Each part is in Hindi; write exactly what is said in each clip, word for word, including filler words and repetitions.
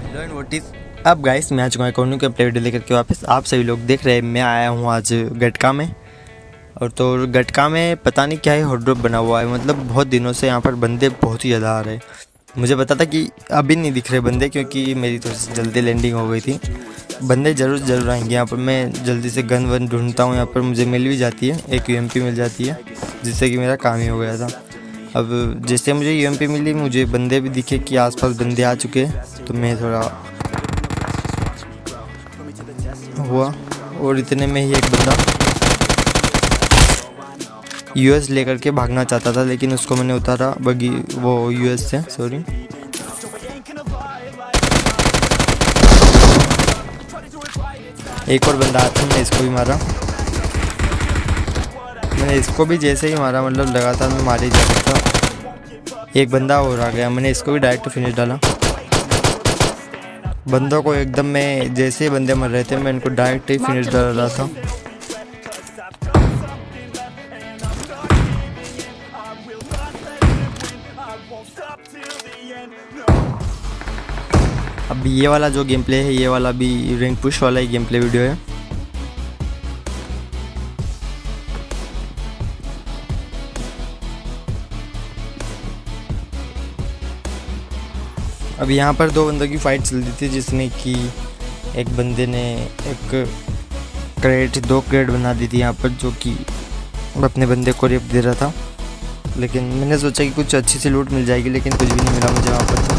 Hello and what is up guys, मैं आ चुका हूँ कौन के प्ले वीडियो लेकर के वापस। आप सभी लोग देख रहे हैं, मैं आया हूँ आज गटका में। और तो गटका में पता नहीं क्या है, हॉट ड्रॉप बना हुआ है। मतलब बहुत दिनों से यहाँ पर बंदे बहुत ही ज़्यादा आ रहे हैं। मुझे पता था कि अभी नहीं दिख रहे बंदे, क्योंकि मेरी थोड़ी सी जल्दी लैंडिंग हो गई थी। बंदे ज़रूर ज़रूर आएंगे यहाँ पर। मैं जल्दी से गन वन ढूंढता हूँ। यहाँ पर मुझे मिल भी जाती है, एक यू एम पी मिल जाती है, जिससे कि मेरा काम ही हो गया था। अब जैसे मुझे यू एम पी मिली, मुझे बंदे भी दिखे कि आसपास बंदे आ चुके हैं, तो मैं थोड़ा हुआ। और इतने में ही एक बंदा यूएस लेकर के भागना चाहता था, लेकिन उसको मैंने उतारा बगी वो यूएस से सॉरी एक और बंदा आता, मैंने इसको भी मारा। मैंने इसको भी जैसे ही मारा, मतलब लगातार मैं मारे ही जा सकता। एक बंदा और आ गया, मैंने इसको भी डायरेक्ट फिनिश डाला। बंदों को एकदम मैं जैसे ही बंदे मर रहे थे, मैं इनको डायरेक्ट ही फिनिश डाल रहा था। अब ये वाला जो गेम प्ले है, ये वाला भी रैंक पुश वाला ही गेम प्ले वीडियो है। अब यहाँ पर दो बंदों की फाइट चल रही थी, जिसमें कि एक बंदे ने एक क्रेट दो क्रेट बना दी थी यहाँ पर, जो कि अपने बंदे को रेप दे रहा था। लेकिन मैंने सोचा कि कुछ अच्छी सी लूट मिल जाएगी, लेकिन कुछ भी नहीं मिला मुझे वहाँ पर। तो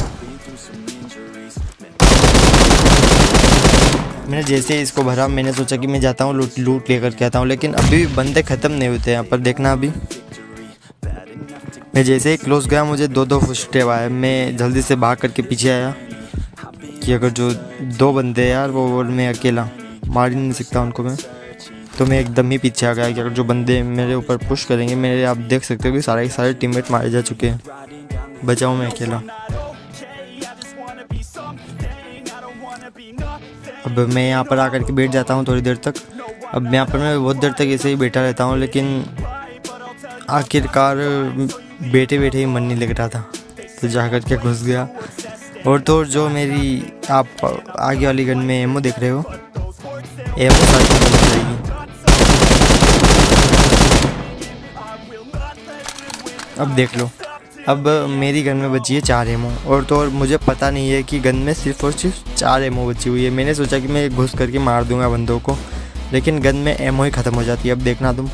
मैंने जैसे ही इसको भरा, मैंने सोचा कि मैं जाता हूँ लूट लूट लेकर के आता हूँ, लेकिन अभी भी बंदे ख़त्म नहीं होते यहाँ पर। देखना अभी मैं जैसे ही क्लोज गया, मुझे दो दो फुटस्टेप आए। मैं जल्दी से भाग करके पीछे आया कि अगर जो दो बंदे यार वो और मैं अकेला मार ही नहीं सकता उनको मैं, तो मैं एकदम ही पीछे आ गया कि अगर जो बंदे मेरे ऊपर पुश करेंगे, मेरे आप देख सकते हो कि सारे सारे टीममेट मारे जा चुके हैं, बचाऊँ मैं अकेला। अब मैं यहाँ पर आकर के बैठ जाता हूँ थोड़ी देर तक। अब यहाँ पर मैं बहुत देर तक ऐसे ही बैठा रहता हूँ, लेकिन आखिरकार बैठे बैठे ही मन नहीं लग रहा था, तो जा कर के घुस गया। और तो जो मेरी आप आगे वाली गन में एमओ देख रहे हो, एमओ साथ में बन जाएगी। अब देख लो, अब मेरी गन में बची है चार एमओ। और तो और मुझे पता नहीं है कि गन में सिर्फ और सिर्फ चार एमओ बची हुई है। मैंने सोचा कि मैं घुस करके मार दूंगा बंदों को, लेकिन गन में एमओ ही ख़त्म हो जाती है। अब देखना तुम,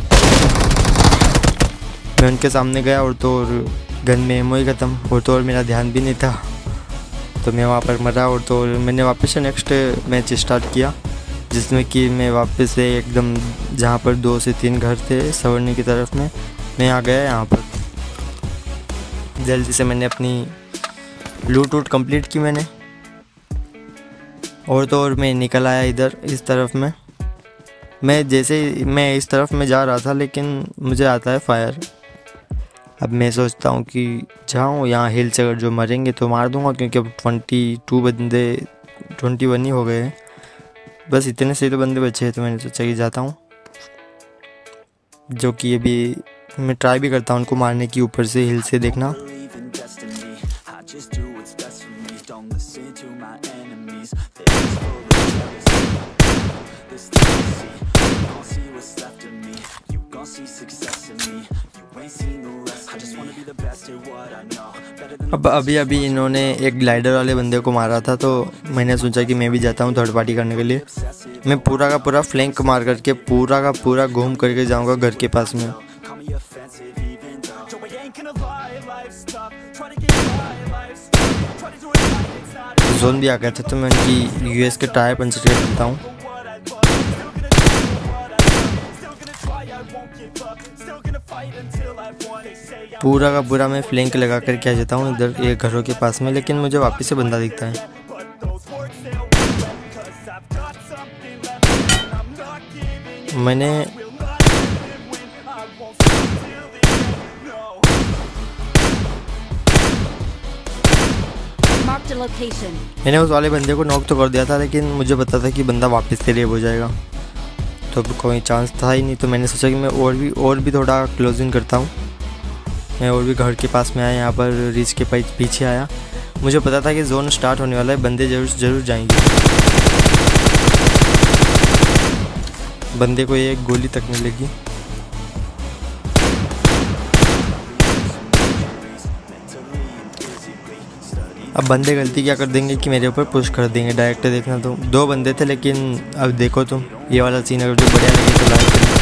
मैं उनके सामने गया और तो और गन में एमओ ही ख़त्म। और तो और मेरा ध्यान भी नहीं था, तो मैं वहाँ पर मरा। और तो और मैंने वापस से नेक्स्ट मैच स्टार्ट किया, जिसमें कि मैं वापस से एकदम जहाँ पर दो से तीन घर थे सवर्णी की तरफ में, मैं आ गया यहाँ पर। जल्दी से मैंने अपनी लूट वूट कंप्लीट की मैंने। और तो और मैं निकल आया इधर इस तरफ में। मैं जैसे मैं इस तरफ में जा रहा था, लेकिन मुझे आता है फायर। अब मैं सोचता हूँ कि जाऊँ यहाँ हिल से, अगर जो मरेंगे तो मार दूँगा, क्योंकि अब ट्वेंटी टू बंदे ट्वेंटी वन ही हो गए हैं, बस इतने से तो बंदे बचे हैं। तो मैंने सोचा कि जाता हूँ, जो कि अभी मैं ट्राई भी करता हूँ उनको मारने की, ऊपर से हिल से देखना। अब अभी अभी इन्होंने एक ग्लाइडर वाले बंदे को मारा था, तो मैंने सोचा कि मैं भी जाता हूँ थर्ड पार्टी करने के लिए। मैं पूरा का पूरा फ्लैंक मार करके पूरा का पूरा घूम करके जाऊँगा घर के पास में। जोन भी आ गया था, तो मैं उनकी यूएस के टायर पंचर कर देता हूँ। पूरा का पूरा मैं फ्लैंक लगा कर के आ जाता हूँ इधर ये घरों के पास में, लेकिन मुझे वापस से बंदा दिखता है। मैंने मैंने उस वाले बंदे को नॉक तो कर दिया था, लेकिन मुझे पता था कि बंदा वापस से रेप हो जाएगा, तो कोई चांस था ही नहीं। तो मैंने सोचा कि मैं और भी और भी थोड़ा क्लोजिंग करता हूँ। मैं और भी घर के पास में आया, यहाँ पर रिच के पीछे आया। मुझे पता था कि जोन स्टार्ट होने वाला है, बंदे जरूर जरूर जाएंगे। बंदे को एक गोली तक नहीं लगी। अब बंदे गलती क्या कर देंगे कि मेरे ऊपर पुश कर देंगे डायरेक्ट। देखना तो दो बंदे थे, लेकिन अब देखो तुम ये वाला सीन अगर जो बढ़िया लगे तो लाइक करें।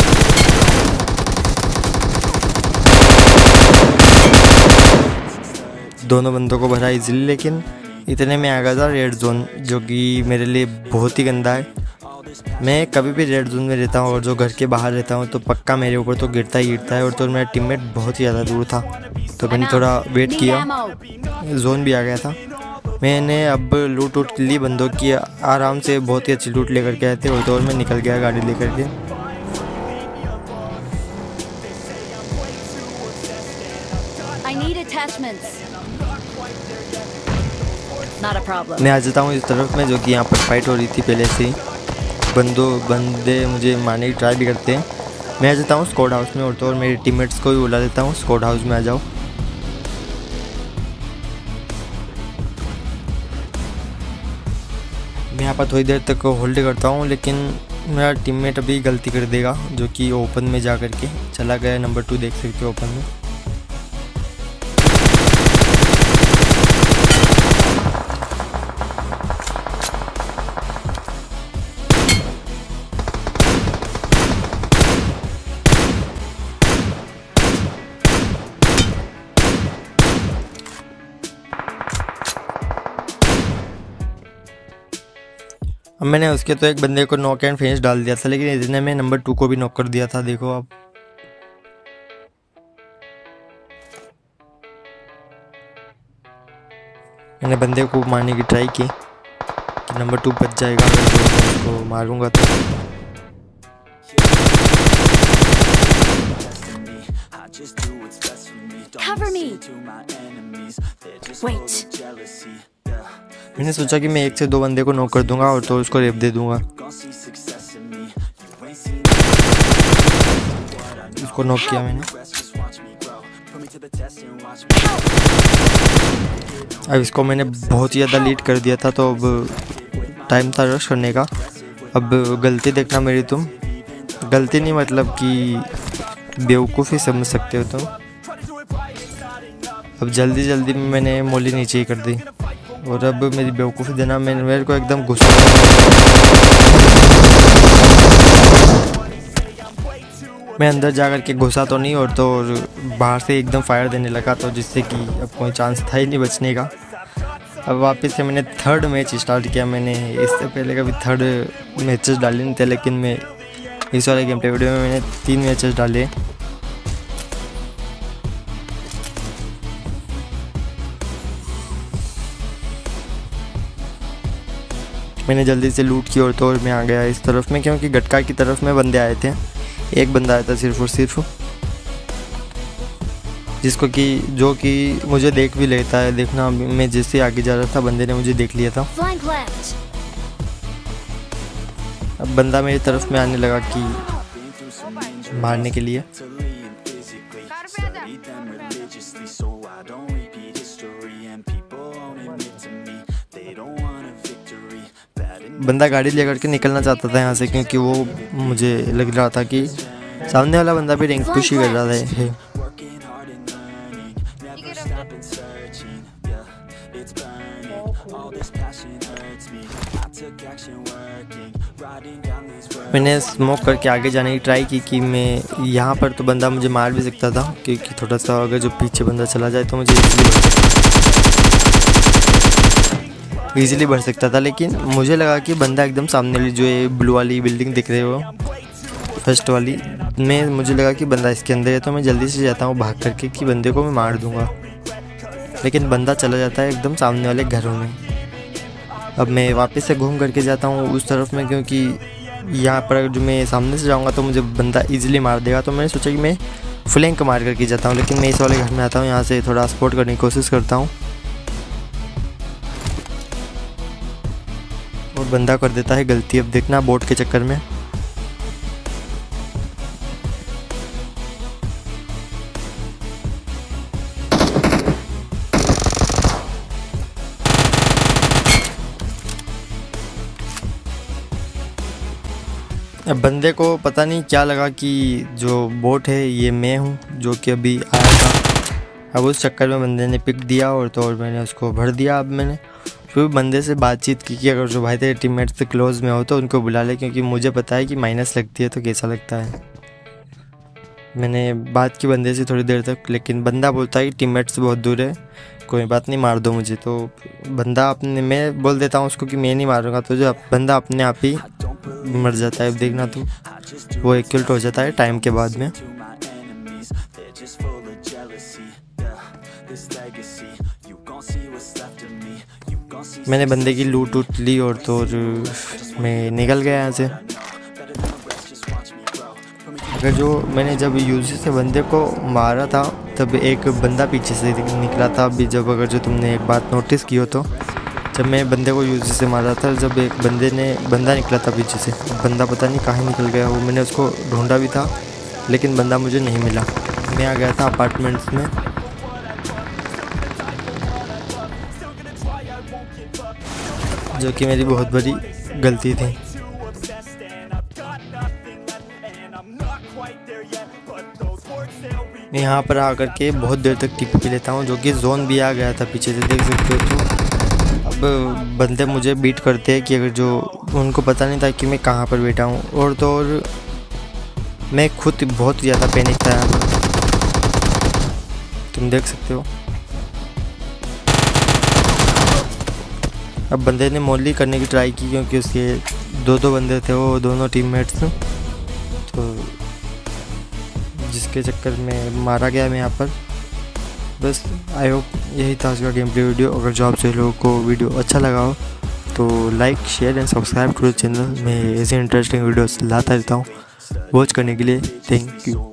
दोनों बंदों को भरा इजीली, लेकिन इतने में आ गया था रेड जोन, जो कि मेरे लिए बहुत ही गंदा है। मैं कभी भी रेड जोन में रहता हूँ और जो घर के बाहर रहता हूँ तो पक्का मेरे ऊपर तो गिरता ही गिरता है। और तो मेरा टीममेट बहुत ही ज़्यादा दूर था, तो मैंने थोड़ा वेट किया, जोन भी आ गया था। मैंने अब लूट वूट ली बंदों की, आराम से बहुत ही अच्छी लूट लेकर के आए थे। और तो और मैं निकल गया गाड़ी लेकर के। मैं आ जाता हूँ इस तरफ में, जो कि यहाँ पर फाइट हो रही थी पहले से ही। बंदों बंदे मुझे मारने की ट्राई भी करते हैं। मैं आ जाता हूँ स्क्वाड हाउस में, और तो और मेरे टीममेट्स को भी बुला देता हूँ स्क्वाड हाउस में आ जाओ। मैं यहाँ पर थोड़ी देर तक होल्ड करता हूँ, लेकिन मेरा टीममेट अभी गलती कर देगा, जो कि ओपन में जा कर के चला गया। नंबर टू देख सकते हो ओपन में। अब मैंने उसके तो एक बंदे को नॉक एंड फिनिश डाल दिया था, लेकिन इतने में नंबर टू को भी नॉक कर दिया था। देखो आप, मैंने बंदे को मारने की ट्राई की कि नंबर टू बच जाएगा अगर जो मैं उसको मारूंगा तो। Cover me. Wait. मैंने सोचा कि मैं एक से दो बंदे को नॉक कर दूंगा और तो उसको रेप दे दूंगा। उसको नॉक किया मैंने। अब इसको मैंने बहुत ही ज़्यादा लीड कर दिया था, तो अब टाइम था रश करने का। अब गलती देखना मेरी, तुम गलती नहीं मतलब कि बेवकूफ़ी समझ सकते हो तुम। अब जल्दी जल्दी में मैंने मोली नीचे ही कर दी, और अब मेरी बेवकूफ़ी देना मैंने मेरे को एकदम गुस्सा। मैं अंदर जा कर के घुसा तो नहीं, और तो बाहर से एकदम फायर देने लगा, तो जिससे कि अब कोई चांस था ही नहीं बचने का। अब वापस से मैंने थर्ड मैच स्टार्ट किया। मैंने इससे पहले कभी थर्ड मैचेस डाले नहीं थे, लेकिन मैं इस वाले गेम प्ले वीडियो में मैंने तीन मैचेस डाले। मैंने जल्दी से लूट की और तो और मैं आ गया इस तरफ में, क्योंकि गटका की तरफ में बंदे आए थे। एक बंदा आया था सिर्फ और सिर्फ, जिसको कि जो कि मुझे देख भी लेता है। देखना, मैं जैसे आगे जा रहा था बंदे ने मुझे देख लिया था। अब बंदा मेरी तरफ में आने लगा कि मारने के लिए। बंदा गाड़ी लेकर के निकलना चाहता था यहाँ से, क्योंकि वो मुझे लग रहा था कि सामने वाला बंदा भी रैंक पुश ही कर रहा है। मैंने स्मोक करके आगे जाने की ट्राई की कि मैं यहाँ पर तो बंदा मुझे मार भी सकता था, क्योंकि थोड़ा सा अगर जो पीछे बंदा चला जाए तो मुझे इजीली बढ़ सकता था। लेकिन मुझे लगा कि बंदा एकदम सामने वाली जो ये ब्लू वाली बिल्डिंग दिख रही हो फर्स्ट वाली में, मुझे लगा कि बंदा इसके अंदर है, तो मैं जल्दी से जाता हूँ भाग करके कि बंदे को मैं मार दूंगा। लेकिन बंदा चला जाता है एकदम सामने वाले घरों में। अब मैं वापस से घूम करके जाता हूँ उस तरफ में, क्योंकि यहाँ पर जो मैं सामने से जाऊँगा तो मुझे बंदा ईजिली मार देगा। तो मैंने सोचा कि मैं फ्लैंक मार करके जाता हूँ, लेकिन मैं इस वाले घर में आता हूँ, यहाँ से थोड़ा सपोर्ट करने की कोशिश करता हूँ और बंदा कर देता है गलती। अब देखना बोट के चक्कर में अब बंदे को पता नहीं क्या लगा कि जो बोट है ये मैं हूँ जो कि अभी आया था। अब उस चक्कर में बंदे ने पिक दिया और तो और मैंने उसको भर दिया। अब मैंने फिर बंदे से बातचीत की कि अगर जो भाई तेरे टीममेट से क्लोज में हो तो उनको बुला ले, क्योंकि मुझे पता है कि माइनस लगती है तो कैसा लगता है। मैंने बात की बंदे से थोड़ी देर तक, लेकिन बंदा बोलता है कि टीममेट से बहुत दूर है, कोई बात नहीं मार दो मुझे। तो बंदा अपने, मैं बोल देता हूँ उसको कि मैं नहीं मारूंगा, तो जो बंदा अपने आप ही मर जाता है। देखना तो वो एक किल हो जाता है टाइम के बाद में। मैंने बंदे की लूट उठ ली और तो मैं निकल गया यहाँ से। अगर जो मैंने जब यूजी से बंदे को मारा था तब एक बंदा पीछे से निकला था। अभी जब अगर जो तुमने एक बात नोटिस की हो तो जब मैं बंदे को यूजी से मारा था, जब एक बंदे ने बंदा निकला था पीछे से, बंदा पता नहीं कहाँ निकल गया वो। मैंने उसको ढूंढा भी था लेकिन बंदा मुझे नहीं मिला। मैं आ गया था अपार्टमेंट्स में। जो कि मेरी बहुत बड़ी गलती थी। मैं यहाँ पर आकर के बहुत देर तक टिप पी लेता हूँ, जो कि जोन भी आ गया था पीछे से, देख सकते हो। तो अब बंदे मुझे बीट करते हैं कि अगर जो उनको पता नहीं था कि मैं कहाँ पर बैठा हूँ। और तो और मैं खुद बहुत ज़्यादा पैनिक था यहाँ पर, तुम देख सकते हो। अब बंदे ने मोली करने की ट्राई की क्योंकि उसके दो दो बंदे थे, वो दोनों टीममेट्स, तो जिसके चक्कर में मारा गया मैं यहाँ पर। बस आई होप यही था आज का गेम प्ले वीडियो। अगर जो आप सभी लोगों को वीडियो अच्छा लगा हो तो लाइक शेयर एंड सब्सक्राइब करो चैनल में। ऐसे इंटरेस्टिंग वीडियोस लाता रहता हूँ। वॉच करने के लिए थैंक यू।